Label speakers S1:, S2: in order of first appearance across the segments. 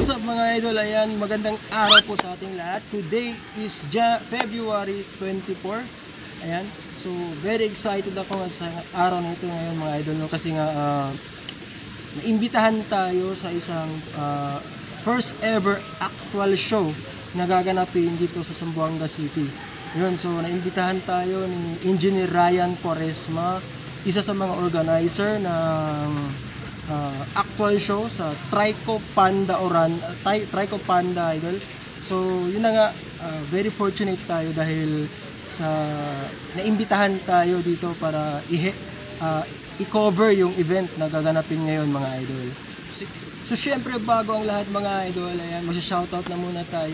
S1: What's up mga idol? Ayan, magandang araw po sa ating lahat. Today is February 24. Ayan, so very excited ako sa araw na ito ngayon mga idol, no? Kasi nga naimbitahan tayo sa isang first ever actual show na gaganapin dito sa Zamboanga City. Yun, so naimbitahan tayo ni Engineer Ryan Cuaresma, isa sa mga organizer ng actual show sa Trico Panda Oranda, Trico Panda idol. So yun na nga, very fortunate tayo dahil sa naimbitahan tayo dito para i-cover yung event na gaganapin ngayon mga idol. So syempre bago ang lahat mga idol, ayan, magsa-shoutout na muna tayo.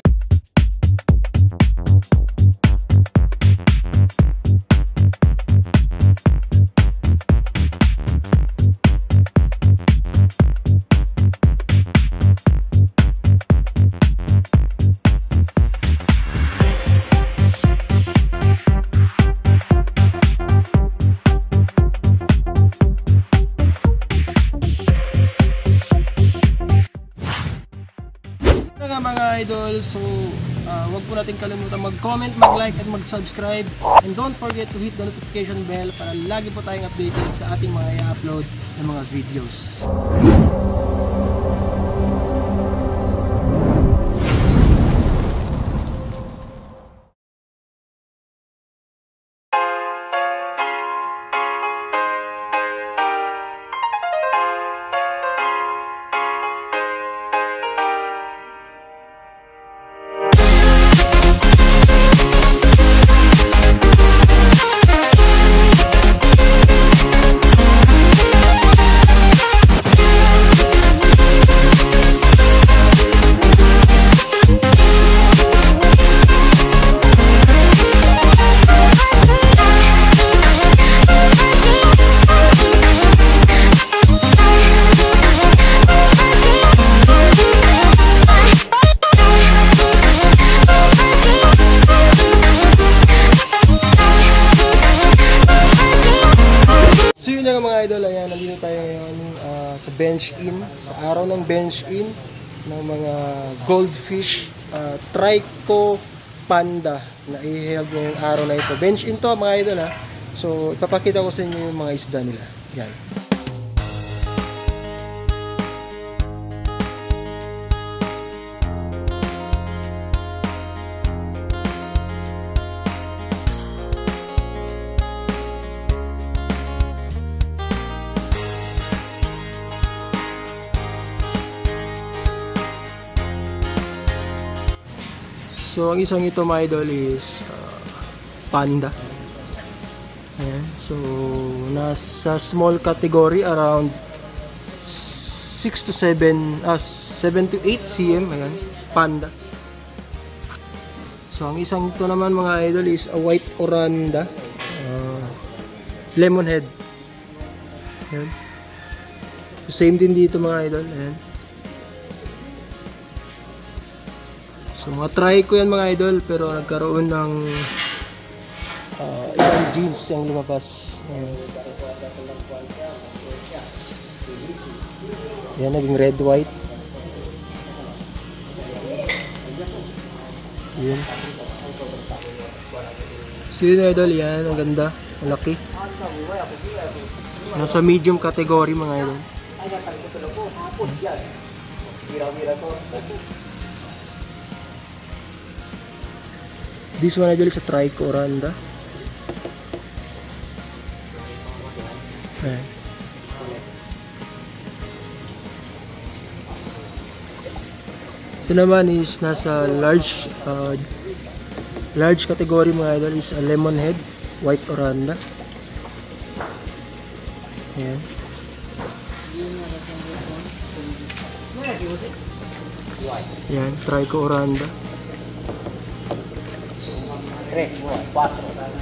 S1: Mga idol, so wag po natin kalimutan mag-comment, mag-like at mag-subscribe, and don't forget to hit the notification bell para lagi po tayong updated sa ating mga i-upload ng mga videos. Mga idol, ayan, nandito tayo ngayon sa bench in, sa araw ng bench in ng mga Goldfish Trico Panda na i-held ngayong araw na ito. Bench in to mga idol ha. So ipapakita ko sa inyo yung mga isda nila. Yan. So ang isang ito mga idol is Panda. Ayan. So nasa small category around 7 to 8 cm. Ayan. Panda. So ang isang ito naman mga idol is a white Oranda, lemon head. Ayan. Same din dito mga idol. Ayan. So mga Trico yan mga idol, pero nagkaroon ng ibang jeans yung lumabas. Yan, naging red white. Yan. So yun idol, yan, ang ganda, ang laki. Nasa medium category mga idol. This one idol is a Trico Oranda. Ayan. Ito naman is nasa large category mga idol, is a lemon head, white Oranda. Ayan. Ayan, Trico Oranda.
S2: 3, 4.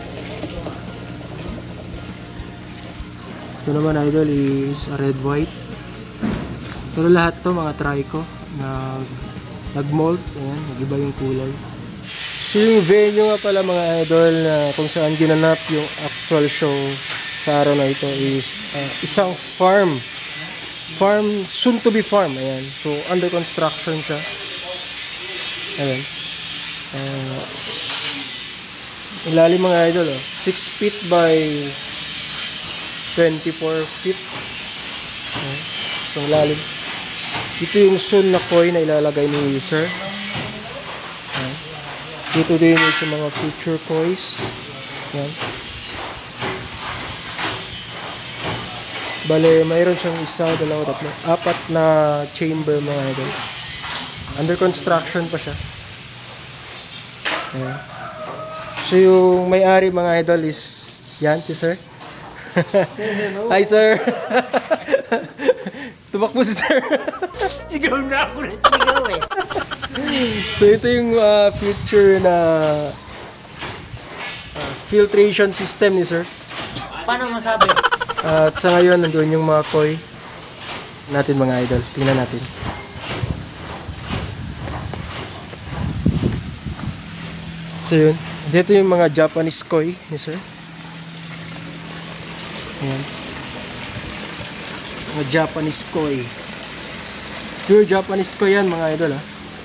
S1: Ito naman idol is a red white. Pero lahat to mga Trico na nag-mold. Ayan, nag-iba yung kulay. So yung venue nga pala mga idol na kung saan ginanap yung actual show sa araw na ito is isang farm farm, soon to be farm. Ayan. So, under construction siya. Ayan. Ilalim mga idol, 6 feet by 24 feet. Ayan. So, ilalim. Dito yung soon na koi na ilalagay ni sir. Ayan. Dito din yung mga future kois. Ayan. Bale, mayroon siyang isa, dalawa, tatlo, 4 na chamber mga idol. Under construction pa siya. Ayan. So yung may-ari mga idol is yan, si sir. Hi sir. Tumakbo si sir.
S2: Sigaw na ako na sigaw eh.
S1: So ito yung future na filtration system ni sir.
S2: Paano masabi?
S1: At sa ngayon nandoon yung mga koi natin mga idol. Tingnan natin. So yun. Dito yung mga Japanese koi ni sir. Ayan. Mga Japanese koi. Pure Japanese koi yan mga idol ha.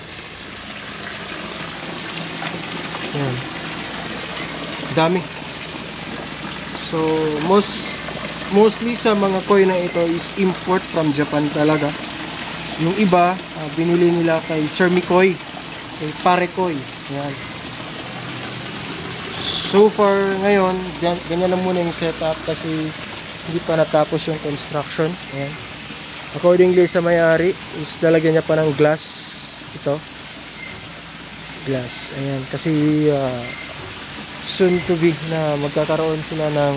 S1: Ayan. Dami. So mostly sa mga koi na ito is import from Japan talaga. Yung iba binili nila kay Sir Mikoy, kay Pare Koi. Ayan. So far ngayon, ganyan lang muna yung setup kasi hindi pa natapos yung construction. Ayan. Accordingly sa may-ari is lalagyan niya pa ng glass. Ito. Glass. Ayan. Kasi soon to be na magkakaroon sila ng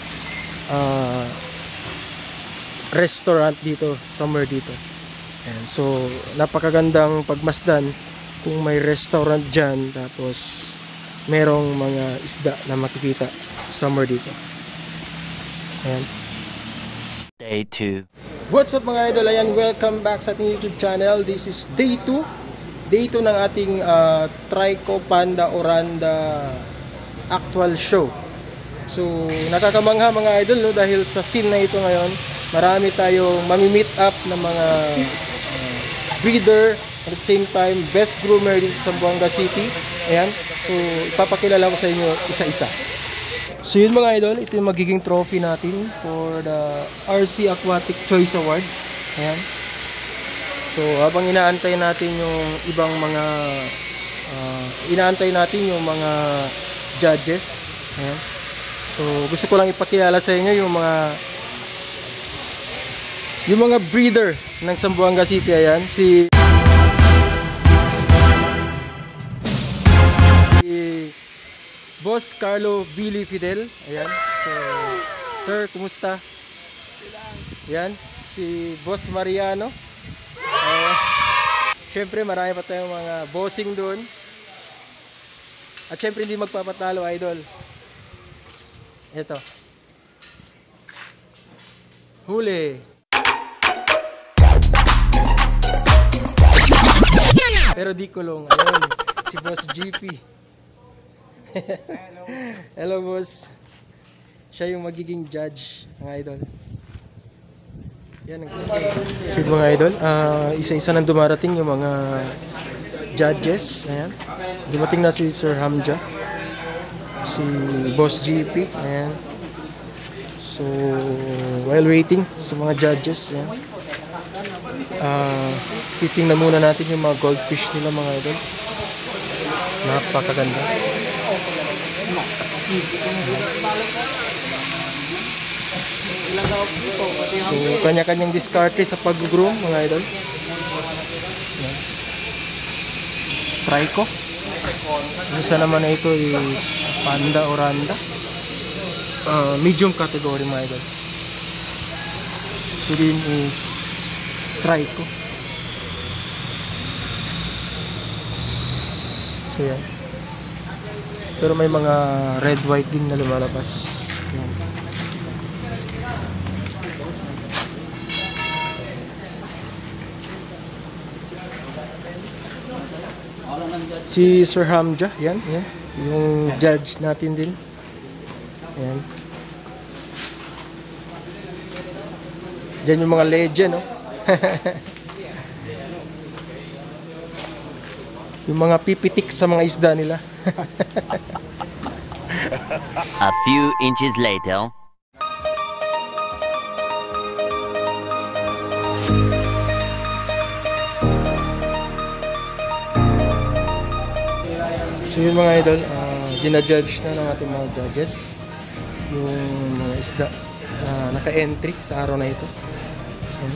S1: restaurant dito, somewhere dito. Ayan. So napakagandang pagmasdan kung may restaurant dyan tapos merong mga isda na makikita somewhere dito. Ayan.
S2: Day 2.
S1: What's up mga idol? Ayan, welcome back sa ating YouTube channel. This is day 2. Day 2 ng ating Trico, Panda, Oranda actual show. So nakakamangha mga idol, no? Dahil sa scene na ito ngayon, marami tayong mami-meet up ng mga breeder at the same time best groomer dito sa Zamboanga City. Ayan. So, ipapakilala ko sa inyo isa-isa. So, yun mga idol, ito yung magiging trophy natin for the RC Aquatic Choice Award. Ayan. So, habang inaantay natin yung ibang mga judges. Ayan. So, gusto ko lang ipakilala sa inyo yung mga breeder ng Zamboanga City. Ayan. Si Boss Carlo Billy Fidel. Ayan. So, sir, kumusta? Ayan. Si Boss Mariano. Siyempre, marami pa tayong mga bossing doon. At siyempre, hindi magpapatalo, idol. Ito. Huli. Pero di kulong. Ayun. Si Boss GP. Hello boss. Siya yung magiging judge ng idol. Yan ang mga idol. Isa-isa nang dumarating yung mga judges. Ayan. Dumating na si Sir Hamja, si Boss GP. Ayan. So while waiting sa mga judges, ayan, titingnan muna natin yung mga goldfish nila mga idol. Napakaganda. So, kanya-kanyang diskarte sa pag-groom mga idol. Trico. Isa naman na ito is Panda, Oranda. Medium category mga idol. Ito din is Trico. So yan. Pero may mga red white din na lumalabas. Yan. Si Sir Hamja, yan, yan. Yung judge natin din. Yan. Diyan yung mga legend, no? Yung mga pipitik sa mga isda nila.
S2: A few inches later.
S1: So yun mga idol, ginajudge na ng ating mga judges yung mga isda na naka-entry sa araw na ito. Ayan.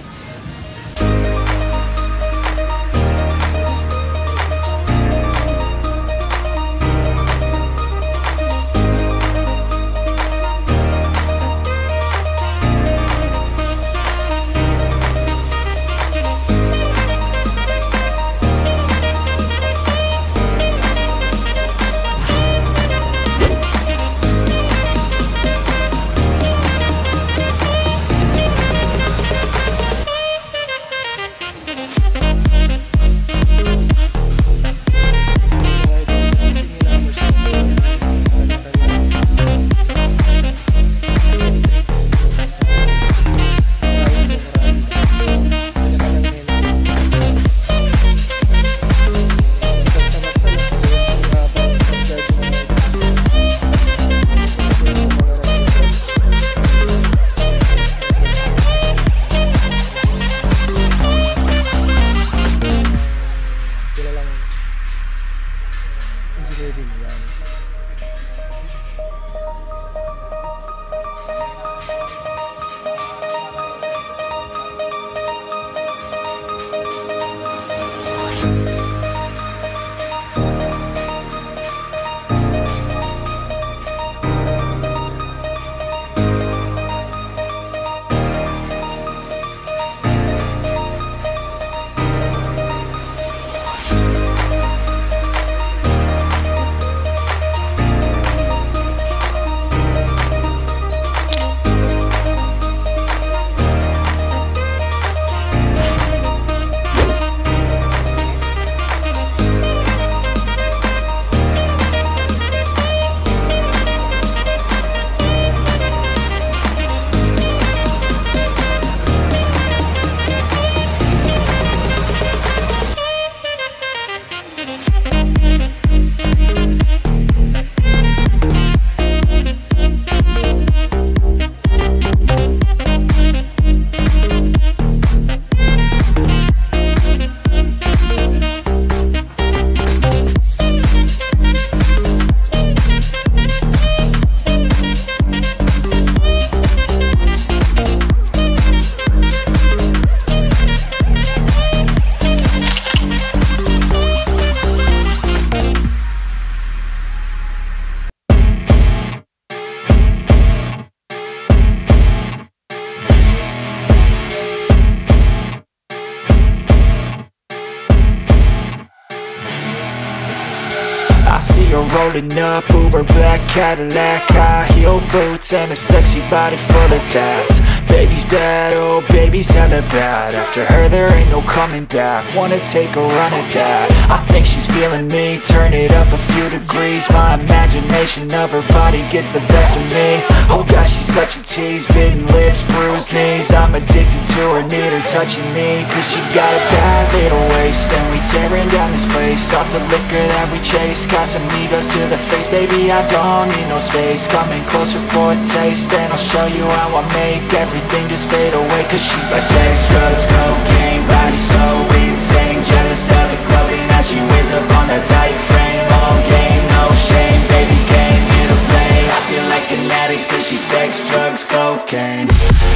S3: Rolling up, Uber black Cadillac, high heel boots and a sexy body full of tats. Baby's bad, oh baby's hella bad. After her there ain't no coming back. Wanna take a run at that. I think she's feeling me, turn it up a few degrees. My imagination of her body gets the best of me. Oh gosh, she's such a tease, bitten lips, bruised knees. I'm addicted to her, need her touching me, cause she got a bad little waist. And we tearing down this place, off the liquor that we chase. Casamigos to the face, baby I don't need no space. Coming closer for a taste, and I'll show you how I make everything just fade away. Cause she's like sex, drugs, cocaine, body so insane. Jealous of the clothing that she wears up on that tight frame. All game, no shame, baby came here to play. I feel like an addict cause she's sex, drugs, cocaine.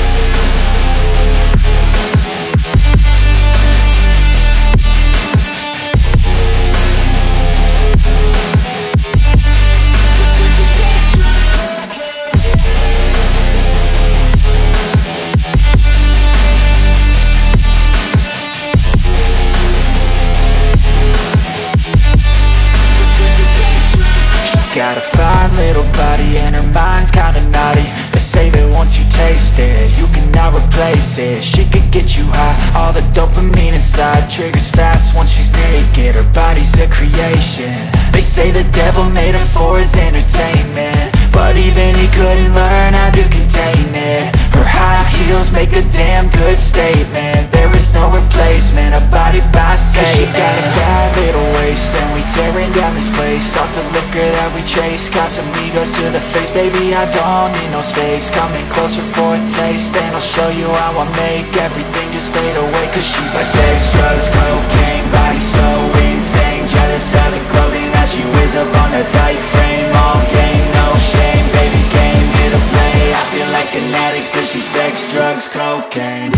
S3: Got a fine little body and her mind's kinda naughty. They say that once you taste it, you cannot replace it. She could get you high, all the dopamine inside triggers fast once she's naked. Her body's a creation. They say the devil made her for his entertainment, but even he couldn't learn how to contain it. Her high heels make a damn good statement. There is no replacement, a body by Satan. She got a bad little waist and we tearing down this place. Off the liquor that we chase, got some egos to the face. Baby, I don't need no space, coming closer for a taste. And I'll show you how I make everything just fade away. Cause she's like sex, drugs, cocaine, body so insane. Jealous of the clothing that she wears up on her tight frame. All game, no shame, baby came here to play. I feel like an addict cause she's sex, drugs, cocaine.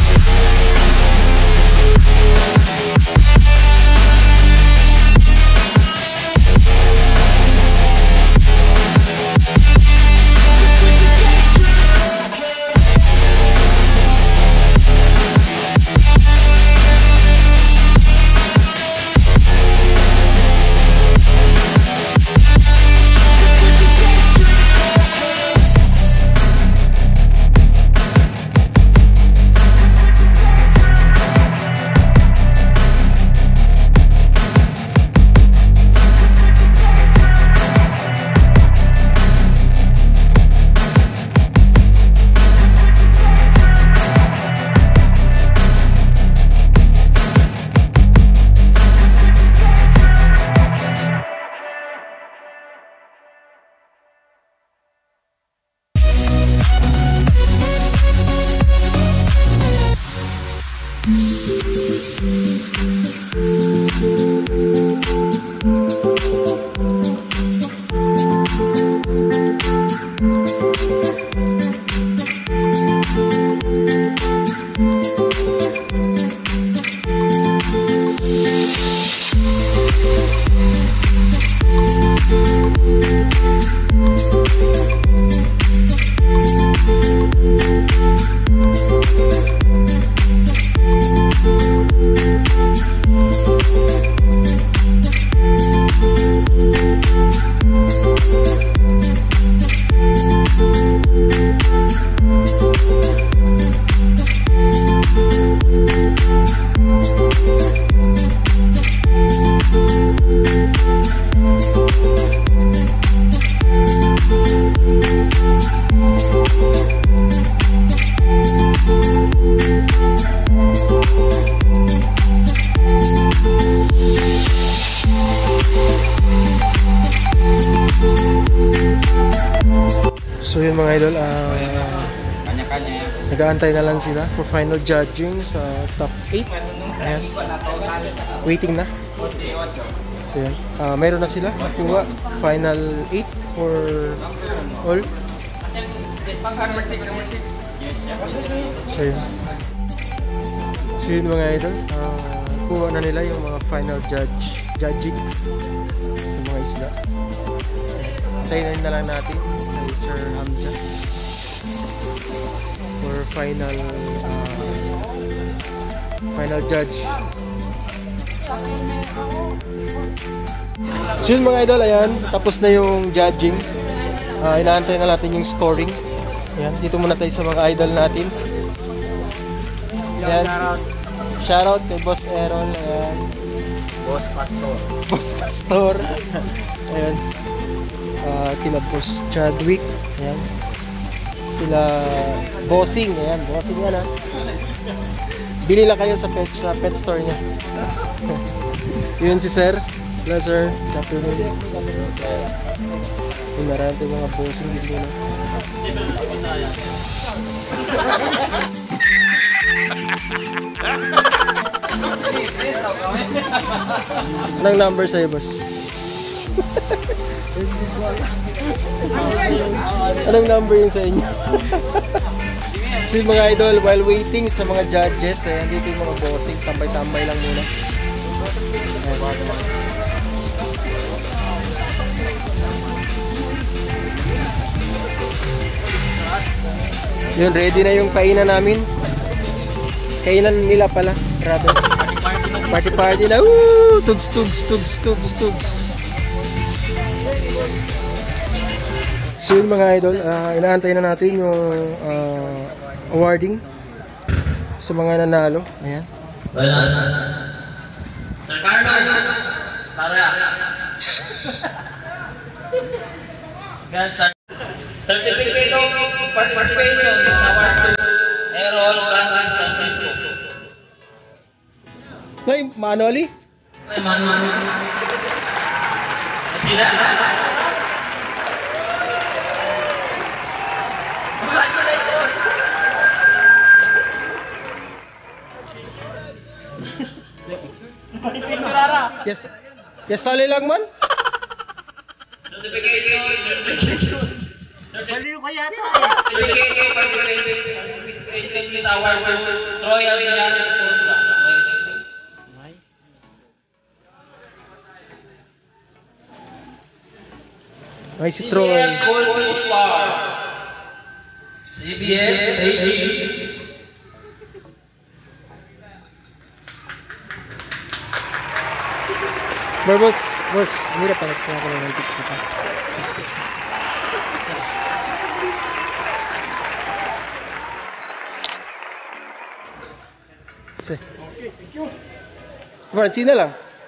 S1: So yun mga idol, nag-aantay na lang sila for final judging sa top 8. Ayan. Waiting na. So yan, mayroon na sila kuha final 8 for all. So yun mga idol, kuha na nila yung mga final judging sa mga isda. Antayin na lang natin kay Sir Hamja for final judge. So yun mga idol, ayan, tapos na yung judging. Inaantay na natin yung scoring. Ayan, dito muna tayo sa mga idol natin. Ayan, shoutout kay Boss Aaron. Ayan, Boss Pastor. Ayan, kila Boss Chadwick. Ayan, sila Bossing. Ayan, Bossing yan ha. Bili lang kayo sa pet store niya. Yun si Sir. Hello Sir, good afternoon. Yung marami mga Bossing dito na. Anong number sa'yo, boss? Anong number yun sa inyo? So yung mga idol, while waiting sa mga judges, ayan, dito yung mga bossing, tambay-tambay lang muna. Yun, ready na yung kainan namin. Kainan nila pala, rather. Party na. Woo! Tugs. So yun mga idol, inaantay na natin yung awarding sa mga nanalo. Ayan.
S4: Buenas. Sir Carlo. Para. Certificate of participation sa award.
S1: Nay, manually?
S4: Ay, man. Sila.
S1: Yes. Yes, sali lang man.
S4: Notification.
S5: Baliw ka yata eh.
S4: Notification is our Royal Yan.
S1: Ay, si Troy.
S4: Goldfish Bar. CBN, AG.
S1: Boss, mira palit ko ako ng picture pa. Okay, thank you. Francine na lang.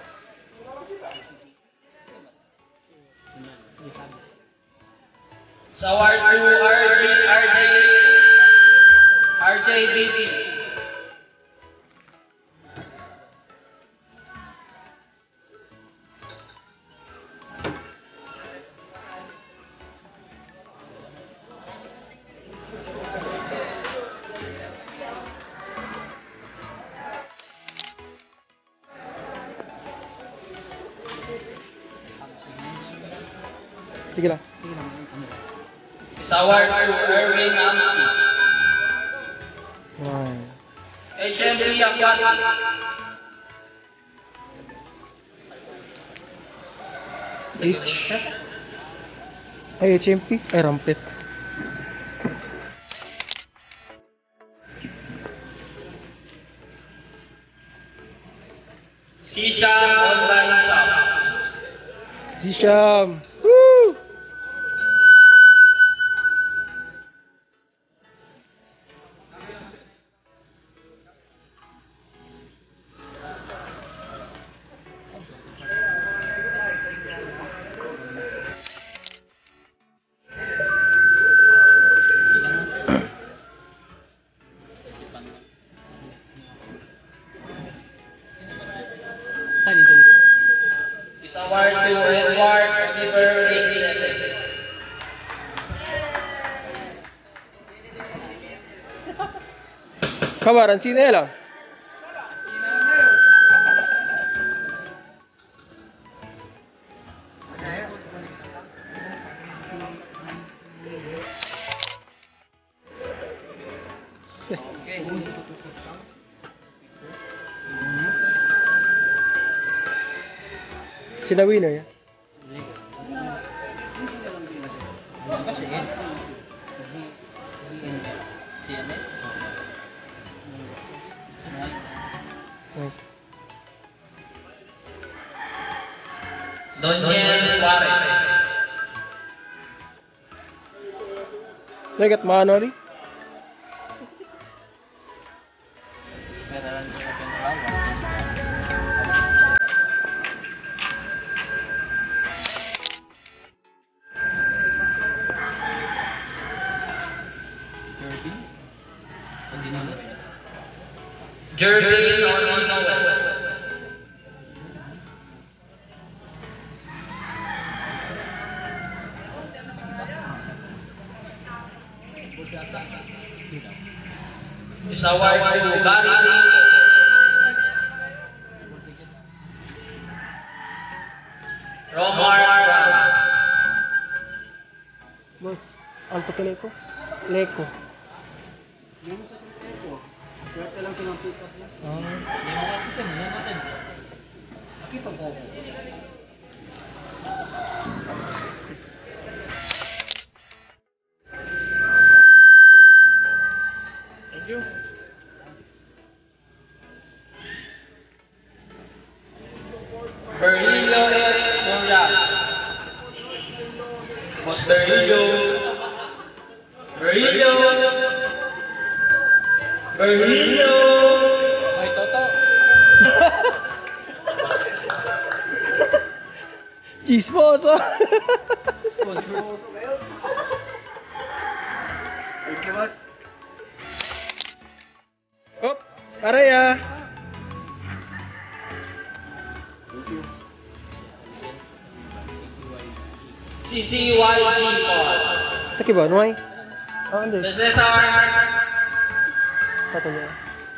S4: Sa award to RJBB.
S1: Sige lang.
S4: Sa award to Erwin Hamja.
S1: Ay.
S4: HMB Aquayard.
S1: Ay, HMP. Ay, rampet.
S4: Sisham Online Shop.
S1: Si Sham. Woo!
S4: Is award to Edward Oliver H.
S1: Kabaran, sino lang? Sina winner ya? Nice.
S4: Doniel Suarez.
S1: Legat manori?
S4: Jervin Oranda. Is award to Garripaul. Groomer.
S1: Boss, alto ka leko? Leko.
S5: Swerte lang pinang-pick-up niya. Nakita po ako.
S1: Thank you.
S4: Berlillo Soya. Boss Berlillo. Ay, Toto.
S1: Chismoso.
S5: Thank you, boss.
S1: Op, aray ah.
S4: CCYG po.
S1: Taki ba? Nuay? Hindi.
S4: Business hour.
S1: Patuloy.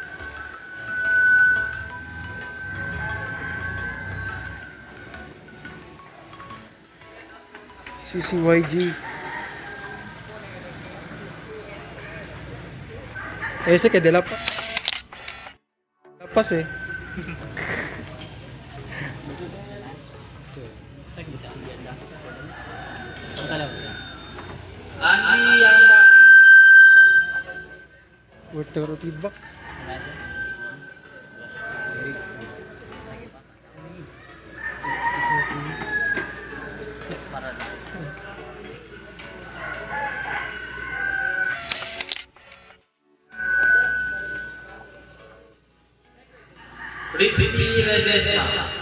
S1: CCYG. Ese que de la Paz eh.
S4: Andy Yanda.
S1: Water feedback.
S4: Richie Redesna.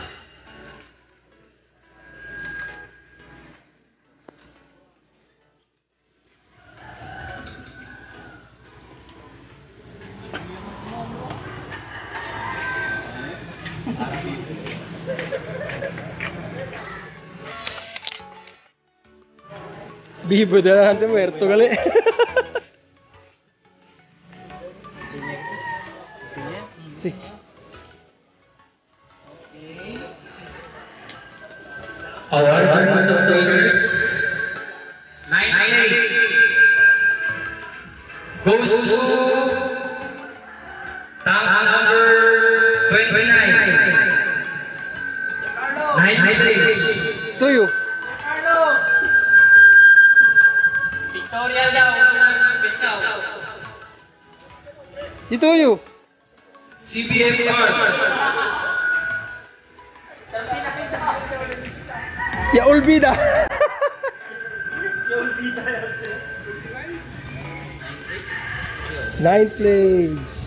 S1: Bibo na natin, muerto gali. Si.
S4: Our associators. 9 days. Goes to tank number 29. 9 days.
S1: Tuyo.
S4: Victoria daw, Bisao.
S1: Ito yo.
S4: CBFR.
S1: Ya olvida. Ninth place.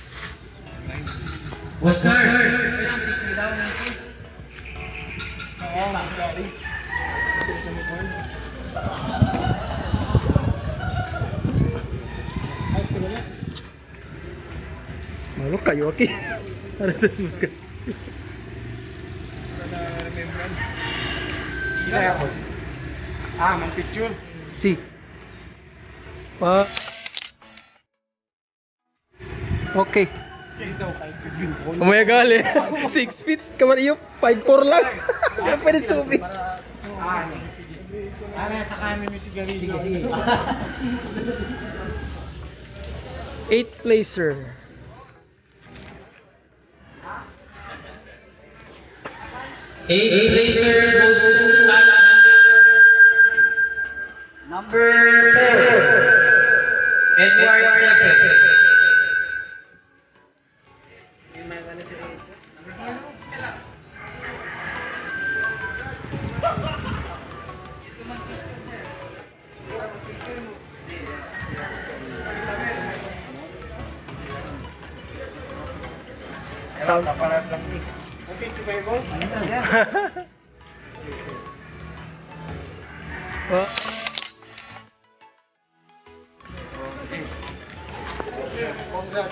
S4: Oscar.
S1: Malu kayo aki. Para sa suska.
S5: Mang picture.
S1: Si. Pa. Okay. Umaya gali. 6 feet. Kamar iyo. 5'4" lang. Kaya pwede sumi.
S5: Sa kanan yung sigarilyo. Sige.
S1: 8th placer.
S4: Eight placer goes to tank number 4. Edward Sepe.
S1: Oh.
S5: Congrats.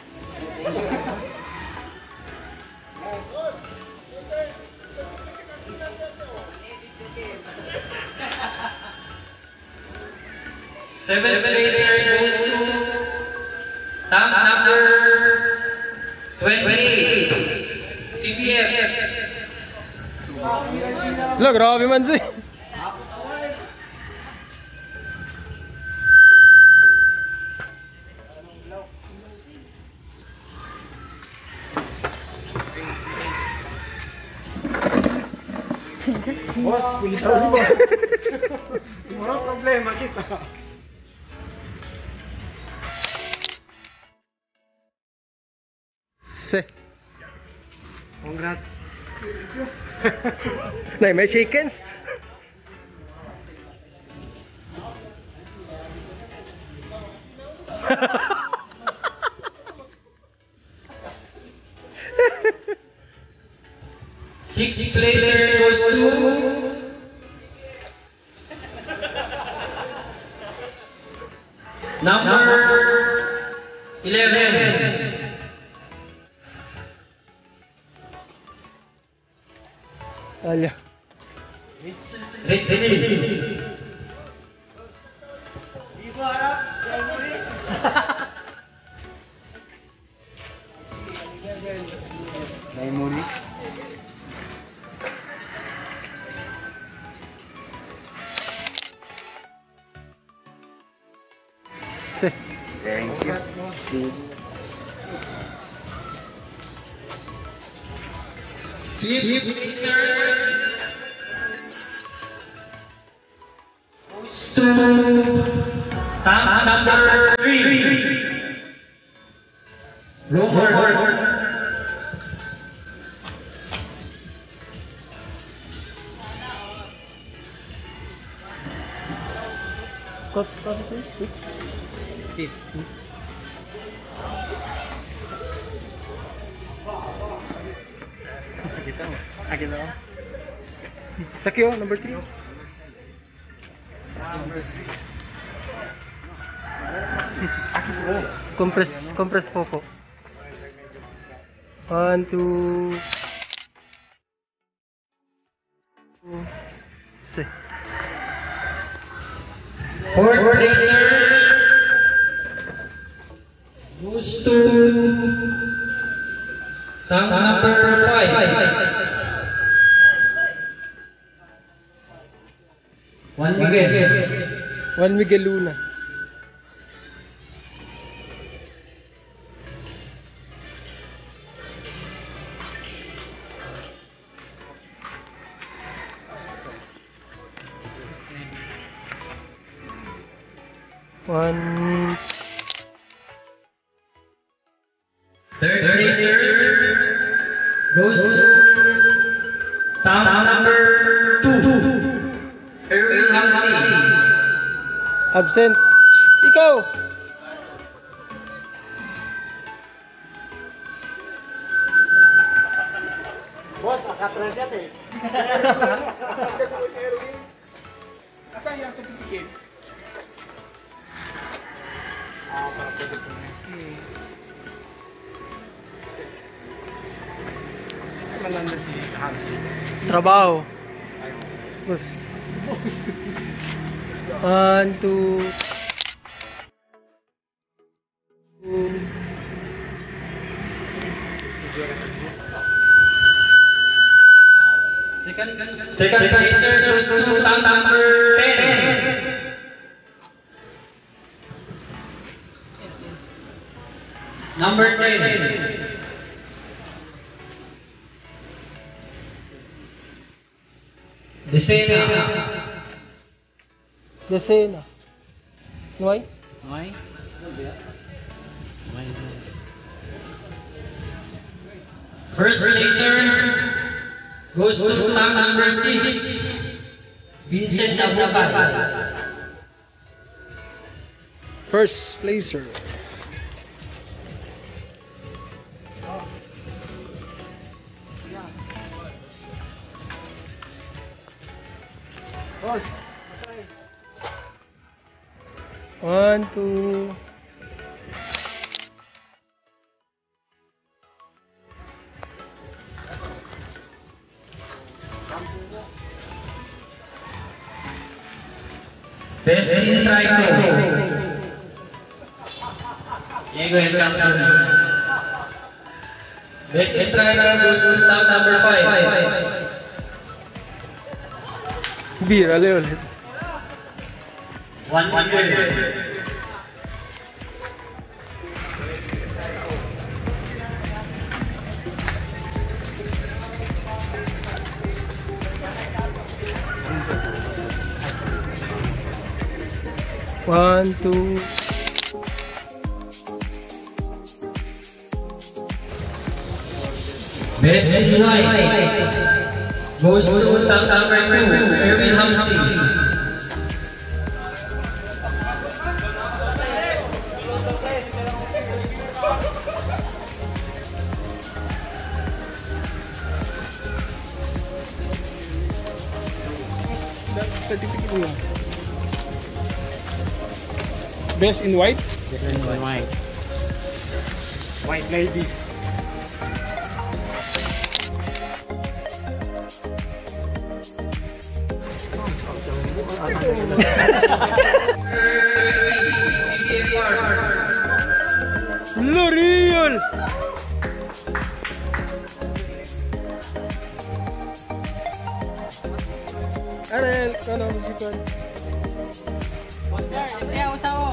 S4: Seventh placer goes to tank number 28. CPF.
S1: Lo, grabe man si.
S5: Boss, pilitaw ni boss. Mura problema kita.
S1: Se.
S5: Congrats.
S1: Nay, may chickens.
S4: Sixth placer goes to number 11.
S1: Alya.
S5: Memory.
S1: Se.
S5: Thank you.
S4: Goes to tank number 3. Groomer.
S1: Cost 6.
S5: 50. Kita mo. Kita mo.
S1: Takyo, number 3. Compress popo. 1, 2. Se.
S4: Fourth placer goes to tank number 5. Juan
S1: Miguel Luna. One.
S4: Third placer goes to tank number 2. Erwin Hamja.
S1: Absent. Ikaw.
S5: Boss, akatras yan eh. Hindi ko si Erwin. Asan yung certificate? Para pwede po na. Ay, malanda si Hamsi.
S1: Trabaho. Boss. 1, 2.
S4: Second placer goes to tank number 10. Number 10.
S1: Desena. Why?
S5: Why?
S4: First placer goes to tank number 6. Vincent Abubakar.
S1: First placer.
S5: Boss,
S1: 1, 2.
S4: Best in Trico. Engr and champion. Best in Trico goes to tank number 5.
S1: Beer, ulit.
S4: 1 year.
S1: One, two.
S4: Best in white goes to tank number 2, Erwin Hamja.
S5: certificate mo. Best in white?
S6: Best in white.
S5: White lady.
S1: L'Oreal! Arel, ano musikan?
S6: Oscar, kaya usawo.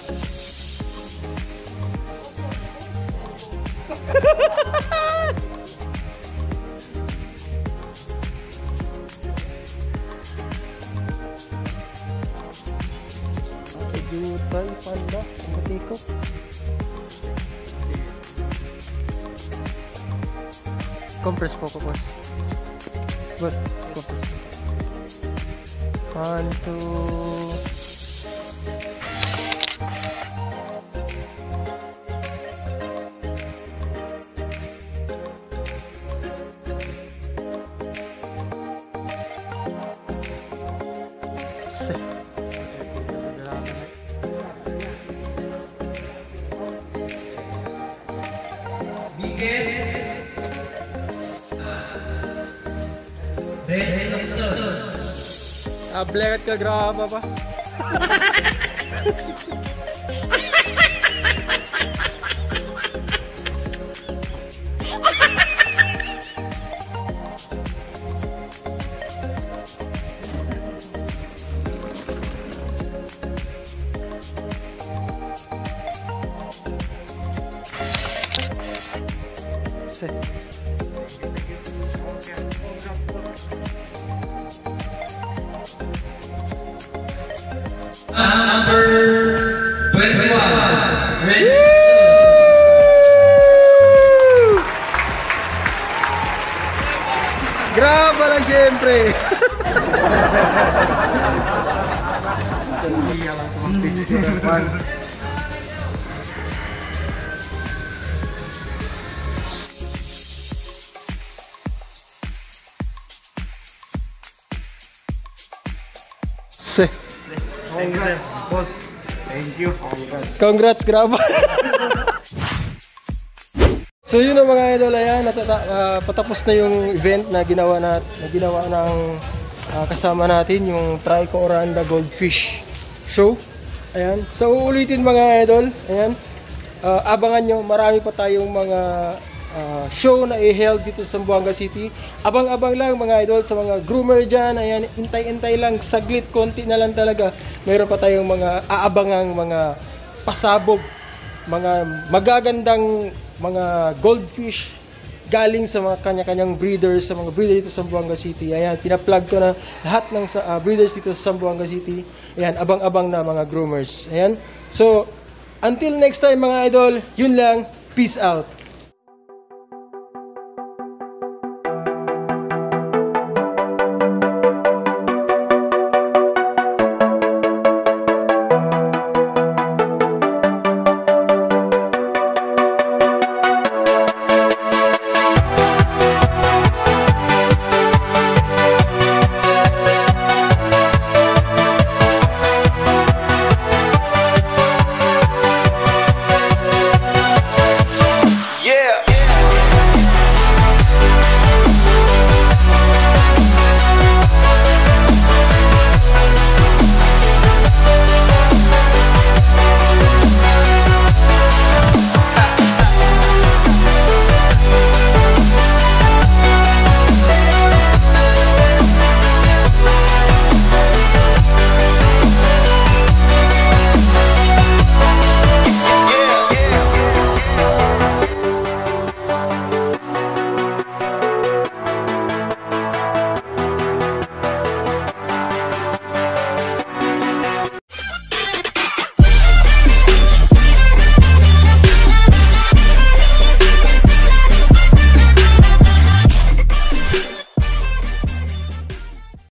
S1: Jutay, Panda, Trico. Compress po ko, boss. Boss, compress po. 1, 2...
S4: Biggest Red Luxon.
S1: Ablekat ka, graba pa. Se.
S4: Number 21, Red
S1: Graba lang siyempre. Se.
S5: Congrats, boss. Thank you.
S1: Congrats, graba. So yun ang mga idol, ayan, patapos na yung event na ginawa ng kasama natin, yung Trico Oranda Goldfish show. Ayan. So uulitin mga idol, ayan. Abangan nyo, marami pa tayong mga show na i-held dito sa Zamboanga City. Abang-abang lang mga idol sa mga groomer dyan. Ayan, intay-intay lang, saglit, konti na lang talaga. Meron pa tayong mga aabangang mga pasabog, mga magagandang mga goldfish galing sa mga kanya-kanyang breeders, sa mga breeders dito sa Zamboanga City. Ayan, pina-plug ko na lahat ng breeders dito sa Zamboanga City. Ayan, abang-abang na mga groomers. Ayan. So, until next time mga idol, yun lang. Peace out.